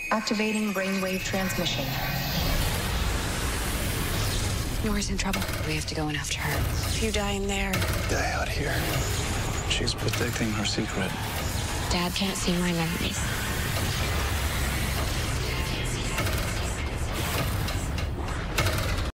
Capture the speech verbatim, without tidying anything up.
Activating brainwave transmission. Nora's in trouble. We have to go in after her. If you die in there... Die out here. She's protecting her secret. Dad can't see my memories.